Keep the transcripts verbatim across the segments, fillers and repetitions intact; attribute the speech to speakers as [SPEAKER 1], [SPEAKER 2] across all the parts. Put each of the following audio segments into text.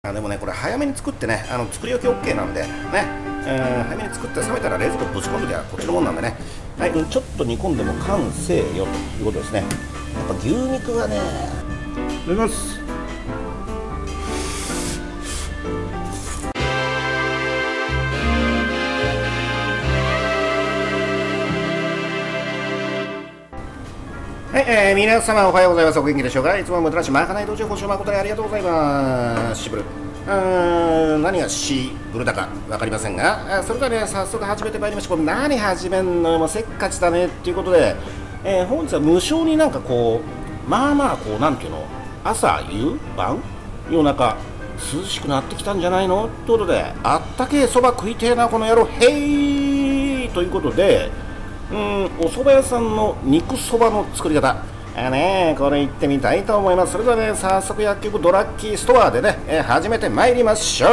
[SPEAKER 1] あでもね、これ早めに作ってね、あの作り置き OK なんでね、えー、早めに作って冷めたら冷蔵庫ぶち込んできゃこっちのもんなんでね、はい、ちょっと煮込んでも完成よということですね。やっぱ牛肉はね、いただきます。はい、えー、皆様おはようございます。お元気でしょうか。いつも無駄なしまかない道中ご視聴誠にありがとうございます。シブル。うーん、何がシブルだか分かりませんが、それではね、早速始めてまいりました。これ何始めんのよ、もうせっかちだねっていうことで、えー、本日は無償になんかこう、まあまあこう、なんていうの、朝、夕、晩、夜中、涼しくなってきたんじゃないのということで、あったけえそば食いてえな、この野郎、へいということで、うん、お蕎麦屋さんの肉そばの作り方、あね、これ行ってみたいと思います。それではね、早速薬局ドラッキーストアでね、えー、始めてまいりましょう。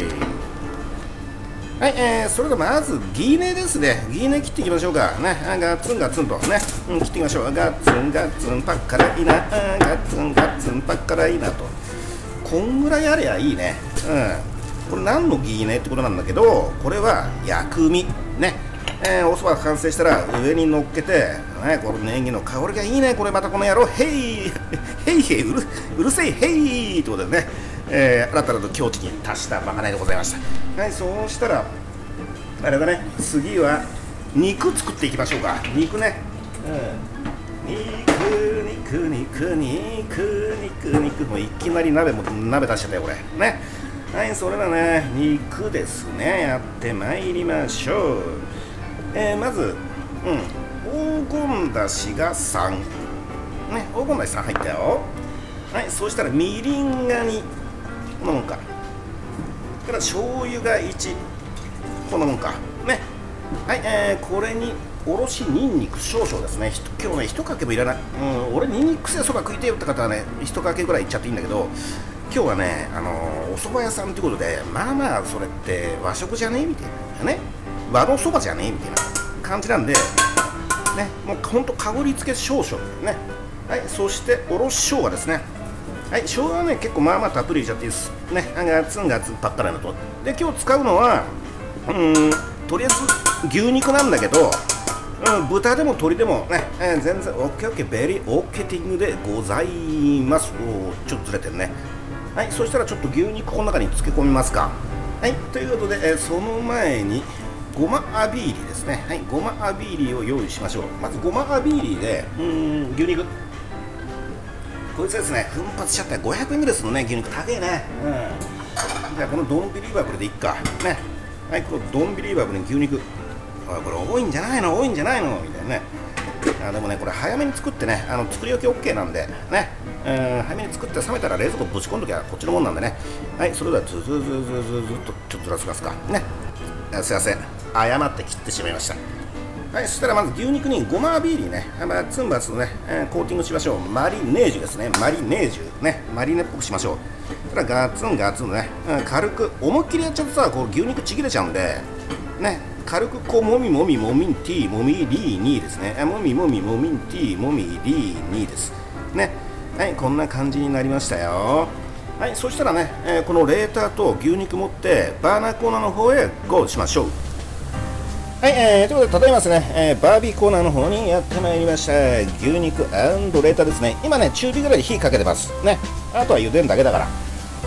[SPEAKER 1] はい、えー、それではまずギーネですね。ギーネ切っていきましょうかね。あガツンガツンとね、うん、切っていきましょう。ガツンガツンパッカラいいな、あガツンガツンパッカラいいなと。こんぐらいありゃいいね。うん、これ何のギーネってことなんだけど、これは薬味ね。えー、おそばが完成したら上に乗っけて、ね、このネギの香りがいいね、これまたこの野郎、へい、へいへいうる、うるせい、へいということでね、えー、新たなる境地に達したまかないでございました。はい、そうしたら、あれだね、次は肉作っていきましょうか、肉ね。うん、肉、肉、肉、肉、肉、肉、もういきなり鍋も鍋出しちゃったよ、これ。ね。はい、それだね、肉ですね、やってまいりましょう。えー、まず、うん、黄金だしがさん、ね、黄金だしさん入ったよ。はい、そうしたらみりんがに、こんなもんか。から醤油がいち、こんなもんか。ね、はい、えー、これにおろしにんにく少々ですね。今日ね、一かけもいらない。うん、俺、にんにくせそば食いてよって方はね、一かけぐらいいっちゃっていいんだけど、今日はね、あのー、お蕎麦屋さんということで、まあまあ、それって和食じゃねえみたいなね。和のそばじゃねえみたいな感じなんで、ね、もうほんと香り付け少々ね。はい、そしておろし生姜ですね。はい、生姜はね、結構まあまあたっぷり入れちゃっていいです。ね、ガツンガツンパッカラのと。で、今日使うのは、うーん、とりあえず牛肉なんだけど、うん、豚でも鶏でもね、えー、全然オッケーオッケー、ベリーオッケーティングでございます。おー、ちょっとずれてるね。はい、そしたらちょっと牛肉この中に漬け込みますか。はい、ということで、えー、その前に、ごまアビーリですね。はい、ごまアビーリを用意しましょう。まずごまアビーリで、うーん、牛肉。こいつですね、奮発しちゃった。ごひゃくえんぐらいするのね、牛肉高えね。うん。じゃあ、このドンビリーバブルでいっか。ね。はい、このドンビリーバブルに牛肉。あ、これ多いんじゃないの多いんじゃないのみたいなね。あ、でもね、これ早めに作ってね、あの作り置き OK なんで、ね。うん、早めに作って冷めたら冷蔵庫ぶち込んどきゃこっちのもんなんでね。はい、それではずずずずずずっとちょっとずらしますか。ね。すいません。誤って切ってしまいました。はい、そしたらまず牛肉にごまビーリーね、まあ、ツンバツのね、えー、コーティングしましょう。マリネージュですね、マリネージュね、マリネっぽくしましょう。そしたらガツンガツンね、うん、軽く思いっきりやっちゃうとさ、こう牛肉ちぎれちゃうんで、ね、軽くこうもみもみもみんティーもみりーにですね、もみもみもみんティーもみりーにですね。はい、こんな感じになりましたよ。はい、そしたらね、えー、このレーターと牛肉持ってバーナーコーナーの方へゴーしましょう。はい、えー、ということで、ただいまですね、えー、バービーコーナーの方にやってまいりました。牛肉&レーターですね。今ね、中火ぐらいで火かけてます。ね。あとは茹でるだけだから。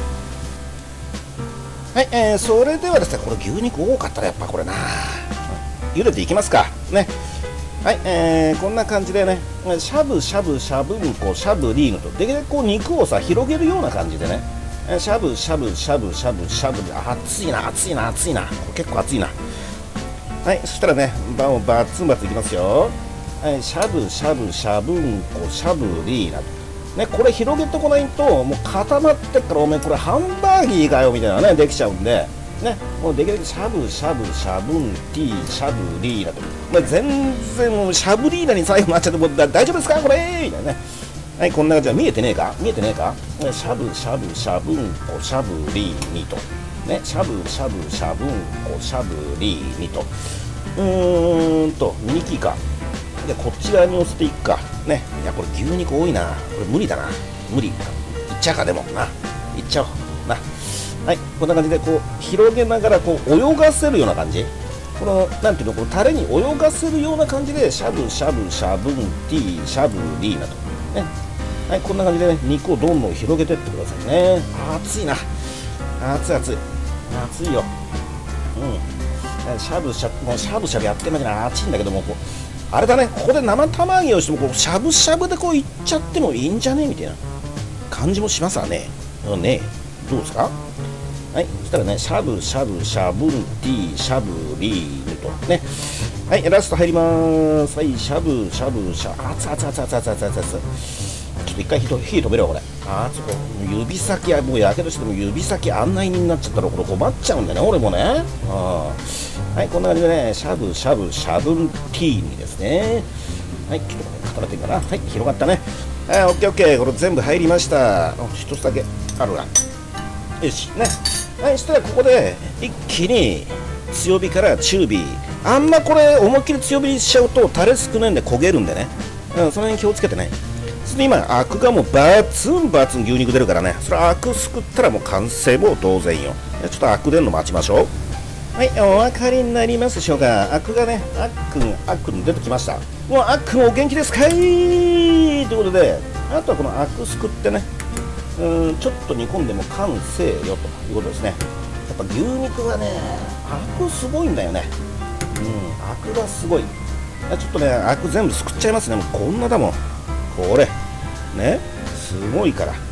[SPEAKER 1] はい、えー、それではですね、これ牛肉多かったらやっぱこれな。茹でていきますか。ね。はい、えー、こんな感じでね、しゃぶしゃぶしゃぶんこしゃぶりーのと、できるだけこう肉をさ、広げるような感じでね、しゃぶしゃぶしゃぶしゃぶしゃぶ、熱いな、熱いな、熱いな。結構熱いな。はい、そしたらね、バンバツンバツいきますよ。はい、しゃぶしゃぶしゃぶんこしゃぶりーな。ね、これ広げてこないと、もう固まってっから、おめえこれハンバーギーかよみたいなね、できちゃうんで、ね、もうできるだけしゃぶしゃぶしゃぶんティーしゃぶりーなと。まあ、全然もうしゃぶりーなに最後になっちゃって、もう大丈夫ですかこれみたいなね。はい、こんな感じは見えてねえか見えてねえかしゃぶしゃぶしゃぶんこしゃぶりーにと。ね、しゃぶしゃぶしゃぶんこしゃぶりーにと。うーんと、ミニキーか。で、こっち側に寄せていくか。ね。いや、これ牛肉多いな。これ無理だな。無理。いっちゃうか、でも。な。いっちゃおう。な。 はい、こんな感じでこう広げながらこう泳がせるような感じ、このなんていうの、このタレに泳がせるような感じでしゃぶしゃぶしゃぶんティーしゃぶりーなとね。はい、こんな感じでね肉をどんどん広げてってくださいね。熱いな、熱い熱い熱いよ。うん、しゃぶしゃぶもうしゃぶしゃぶやってんだけど熱いんだけども、こうあれだね、ここで生玉揚げをしてもこうしゃぶしゃぶでこういっちゃってもいいんじゃねみたいな感じもしますわね。うんね、どうですか。はい、そしたらね、しゃぶしゃぶしゃぶんティーしゃぶりーとね。はい、ラスト入ります。はい、しゃぶしゃぶしゃぶ、熱々熱々熱々熱々。ちょっと一回火火止めろよこれ。あー、ちょっと指先はもうやけどしても指先案内人になっちゃったらこれ困っちゃうんだよね、俺もね。あはい、こんな感じでね、しゃぶしゃぶしゃぶんティーにですね。はい、ちょっと固まってるかな。はい、広がったね。はい、オッケーオッケー、これ全部入りました。一つだけあるな。よしね。はい、そしたらここで一気に強火から中火、あんまこれ思いっきり強火にしちゃうとタレ少ないんで焦げるんでね、うん、その辺気をつけてね。それで今アクがもうバツンバツン牛肉出るからね、それアクすくったらもう完成も同然よ。ちょっとアク出るの待ちましょう。はい、お分かりになりますでしょうか。アクがね、あっくんあっくん出てきました。もうあっくんお元気ですかいということで、あとはこのアクすくってね、うん、ちょっと煮込んでも完成よということですね。やっぱ牛肉がね、アクすごいんだよね。うん、アクがすごい。ちょっとね、アク全部すくっちゃいますね。もうこんなだもん。これ、ね、すごいから。うん、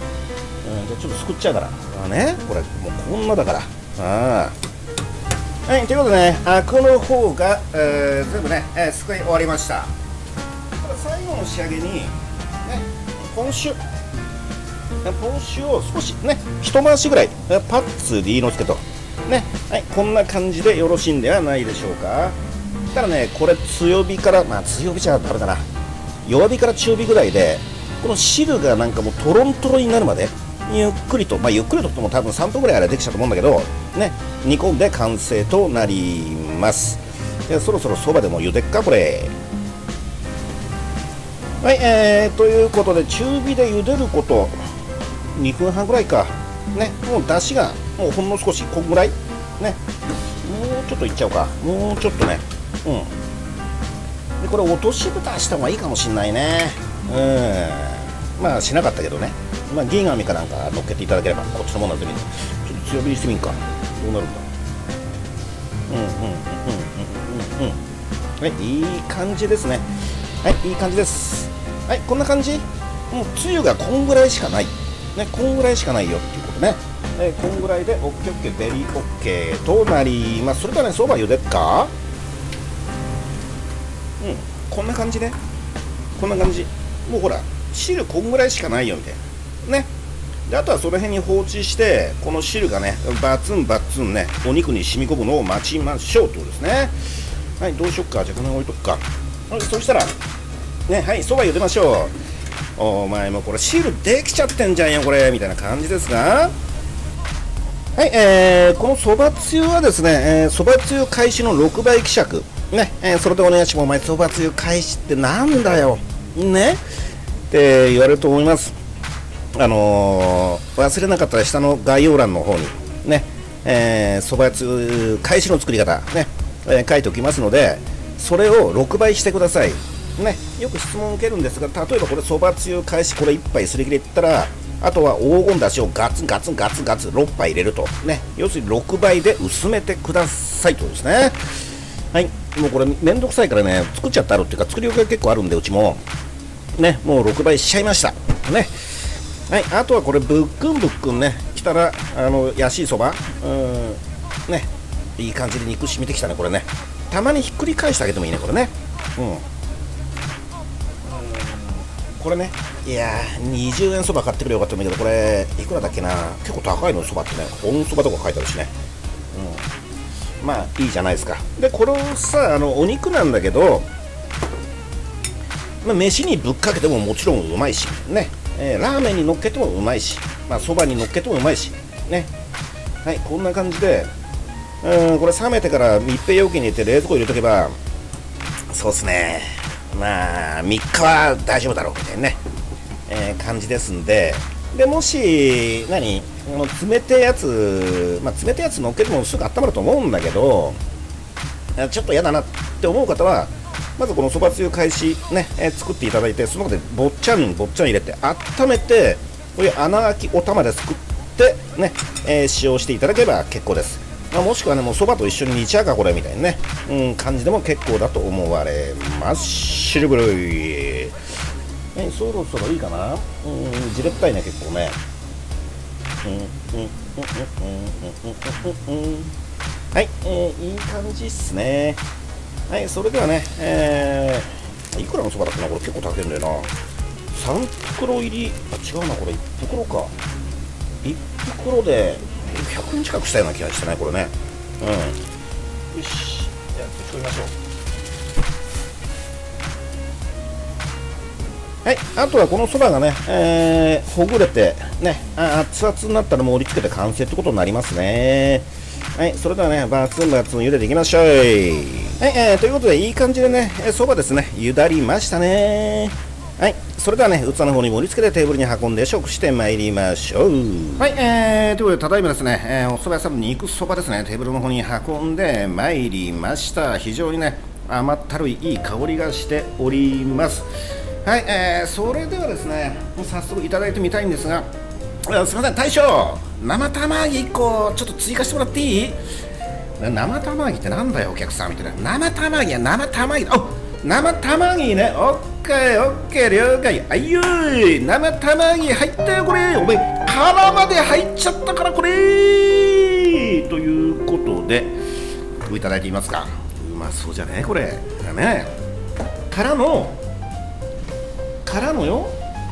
[SPEAKER 1] じゃあちょっとすくっちゃうから。あね、これ、もうこんなだから。ああ。はい、ということでね、アクの方が、えー、全部ね、えー、すくい終わりました。ただ最後の仕上げに、ね、ポン酒。ポン酒を少しね、一回しぐらいパッツリのつけとね、はい、こんな感じでよろしいんではないでしょうか。ただね、これ強火から、まあ強火じゃダメだな、弱火から中火ぐらいでこの汁がなんかもうトロントロになるまでゆっくりと、まあゆっくりとっても多分さんぷんぐらいあれできちゃうと思うんだけどね、煮込んで完成となります。でそろそろそばでも茹でっかこれ。はい、えー、ということで中火で茹でることにふんはんぐらいかね。もう出汁がもうほんの少しこんぐらいね、もうちょっといっちゃおうか、もうちょっとね。うんでこれ落とし蓋した方がいいかもしんないね。うんまあしなかったけどね、まあ銀紙かなんか乗っけていただければこっちのものは全部ちょっと強火にしてみんか、どうなるんだ。うんうんうんうんうんうんはい、いい感じですね。はい、いい感じです。はい、こんな感じ。もうつゆがこんぐらいしかないね、こんぐらいしかないよっていうことね。えー、こんぐらいでオッケーオッケーベリーオッケーとなります。それからね、そば茹でっか。うん、こんな感じね。こんな感じ。もうほら、汁こんぐらいしかないよみたいなね。であとはその辺に放置して、この汁がね、バツンバツンね、お肉に染み込むのを待ちましょうということですね。はい、どうしよっか。じゃあこの辺置いとくか。はい、そしたらね、はい、そば茹でましょう。お前もこれ汁できちゃってんじゃんよこれみたいな感じですが、はい、えー、このそばつゆはですね、そば、えー、つゆ開始のろくばい希釈ね、えー、それでお願いします。お前そばつゆ開始ってなんだよねって言われると思います。あのー、忘れなかったら下の概要欄の方にね、えー、そばつゆ開始の作り方ね、えー、書いておきますので、それをろくばいしてくださいね。よく質問を受けるんですが、例えばこれそばつゆ開始これいっぱいすり切れいったら、あとは黄金だしをガツンガツンガツンガツンろっぱい入れるとね、要するにろくばいで薄めてくださいとですね。はい、もうこれめんどくさいからね、作っちゃってあるっていうか作り置きが結構あるんで、うちもね、もうろくばいしちゃいましたね。はい、あとはこれぶっくんぶっくんねきたら、あの安いそば、うんね、いい感じで肉染みてきたね。これね、たまにひっくり返してあげてもいいねこれね。うんこれね、いやーにじゅうえんそば買ってくれよかったんだけど、これいくらだっけな、結構高いのそばってね、本そばとか書いてあるしね、うん、まあいいじゃないですか。でこれをさ、あのお肉なんだけど、まあ、飯にぶっかけてももちろんうまいしね、えー、ラーメンに乗っけてもうまいし、まあそばに乗っけてもうまいしね。はい、こんな感じで、うん、これ冷めてから密閉容器に入れて冷蔵庫入れとけば、そうっすね、まあみっかは大丈夫だろうみたいなね、えー、感じですんで、でもし何あの冷てえやつ、まあ、冷てえやつ乗っけてもすぐ温まると思うんだけど、ちょっと嫌だなって思う方はまずこのそばつゆ開始ね、えー、作っていただいて、その中でぼっちゃんぼっちゃん入れて温めて、こういう穴あきお玉ですくってね、えー、使用していただければ結構です。まあ、もしくはね、もうそばと一緒に煮ちゃうかこれみたいなね、うん、感じでも結構だと思われます。シルブルー、えー、そろそろいいかな、うん、じれったいね結構ね。はい、えー、いい感じっすね。はい、それではね、えー、いくらのそばだったな、これ結構高いんだよな。さん袋入り、あ、違うな、これいち袋か。いち袋でひゃくえん近くしたような気がしてね、これね。うん。よし、じゃあ、作りましょう。はい、あとはこのそばがね、えー、ほぐれて、ね、あ熱々になったら盛り付けて完成ってことになりますね。はい、それではね、バツンバツン茹でていきましょう。はい、えー、ということで、いい感じでね、そばですね、ゆだりましたね。はい、それではね、器の方に盛り付けてテーブルに運んで食してまいりましょう。はい、えー、ということで、ただいまですね、えー、お蕎麦屋さんの肉そばですね、テーブルの方に運んでまいりました。非常にね、甘ったるいいい香りがしております。はい、えー、それではですね、早速いただいてみたいんですが、すみません、大将、生玉揚げいっこちょっと追加してもらっていい？生玉揚げってなんだよお客さんみたいな。生玉揚げや生玉揚げ、お生玉揚げね、オッケーオッケー了解。あいよー、生玉揚げ入ったよこれ、おめえ殻まで入っちゃったからこれということでいただいてみますか。うまそうじゃねこれね。からのからのよ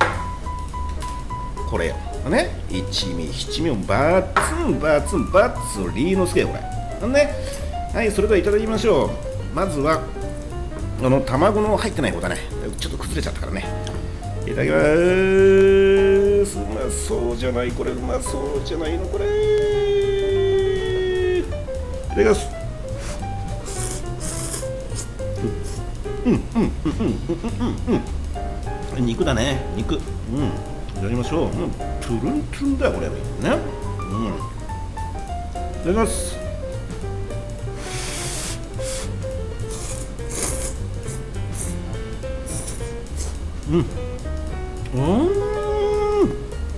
[SPEAKER 1] これね、一味七味をバツンバツンバツンリーノスケこれね。はい、それではいただきましょう。まずはあの卵の入ってない方だね、ちょっと崩れちゃったからね。いただきます。うまそうじゃないこれ、うまそうじゃないのこれ。いただきます。うんうんうんうんうんうん、肉だね肉。うん、やりましょう。うん、トゥルントゥンだよこれね。うん、いただきます。うん、うん、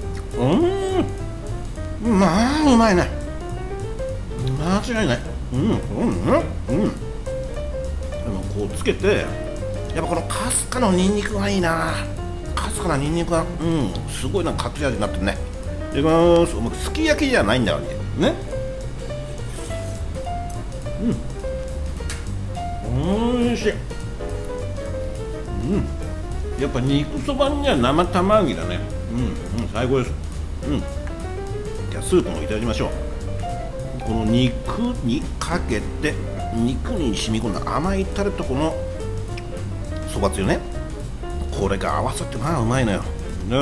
[SPEAKER 1] うん、まあうまいね。間違いない。うんうんうんうん。でもこうつけて、やっぱこのかすかのニンニクがいいな。かすかなニンニクが、うん、すごいなんか隠し味になってるね。いただきます。もうすき焼きじゃないんだわけね。うん、おいしい。うん、やっぱ肉そばには生玉揚げだね。うん、うん、最高です。うん、じゃあスープもいただきましょう。この肉にかけて、肉に染み込んだ甘いタレとこのそばつゆね、これが合わさってまあうまいのよ。ね、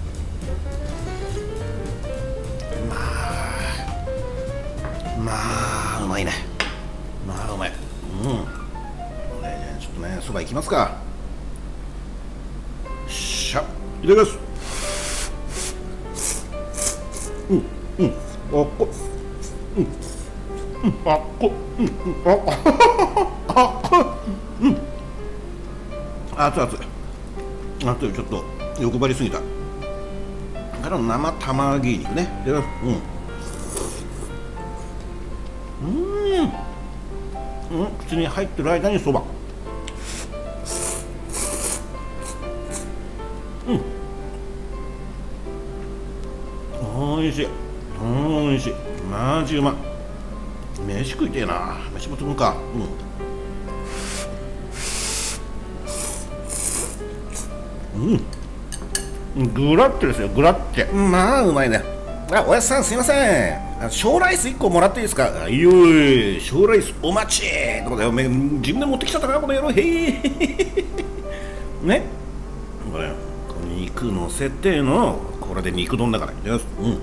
[SPEAKER 1] まあまあうまいね。まあうまい。うん、これちょっとね、そばいきますか。しゃ、いただきます。うんうん、あっこ、うん、うん、あっこ、うん、うん、あっこ、あっこ、うん、熱々、熱い、ちょっと欲張りすぎた。からの生玉揚げ肉ね。で、うん、うん、うん、口に入ってる間にそば。うん、おいしい、おいしい、マジうまい。飯食いてえな。飯も積むか。うん、うん、グラッテですよ、グラッテ。まあうまいね。あ、おやつさんすいません、小ライスいっこもらっていいですか。いいよい、小ライスお待ちってことで、おめ自分で持ってきちゃったかこの野郎。へえね、これ肉のせてのこれで肉丼だから。よし、うん、うん、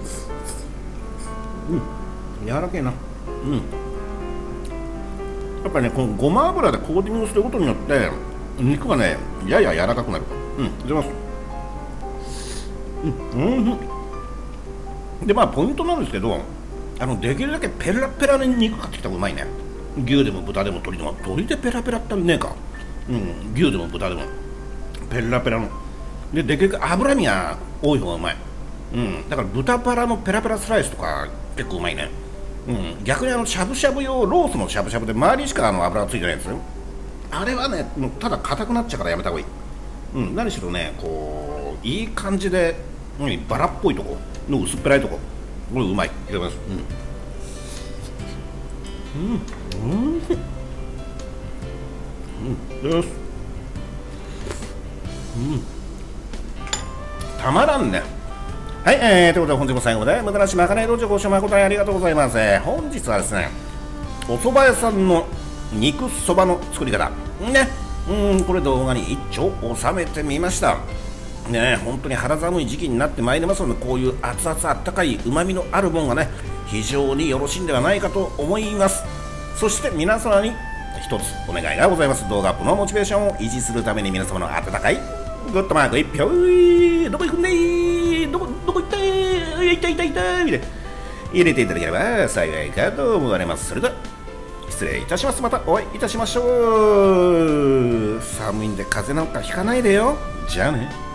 [SPEAKER 1] 柔らかいな。うん、やっぱりね、このごま油でコーティングすることによって肉がね、やや柔らかくなる。うん、いただきます。うん、うん、 でまあポイントなんですけど、あのできるだけペラペラに肉買ってきた方がうまいね。牛でも豚でも鶏でも、鶏でペラペラってねえか、うん、牛でも豚でもペラペラので、できるだけ脂身が多い方がうまい。うん、だから豚バラのペラペラスライスとか結構うまいね。うん、逆にあのしゃぶしゃぶ用ロースのしゃぶしゃぶで周りにしかあの油がついてないんですよ。あれはね、もうただ硬くなっちゃうからやめた方がいい。うん、何しろね、こういい感じで、うん、バラっぽいとこの薄っぺらいとこ、これうまい。いただきます。うん、うん、うん、うん、いただきます。うん、たまらんね。はい、えー、ということで本日も最後まで無駄なしまかない道場ご視聴誠にありがとうございます。本日はですね、お蕎麦屋さんの肉そばの作り方ね、うん、これ動画に一丁収めてみましたね。本当に肌寒い時期になってまいりますので、こういう熱々あったかいうまみのあるもんがね、非常によろしいんではないかと思います。そして皆様に一つお願いがございます。動画アップのモチベーションを維持するために、皆様の温かいグッドマーク一票、どこ行くんだい、どこどこ行ったい、痛い痛い痛いみたいな入れていただければ幸いかと思われます。それでは失礼いたします。またお会いいたしましょう。寒いんで風邪なんかひかないでよ。じゃあね。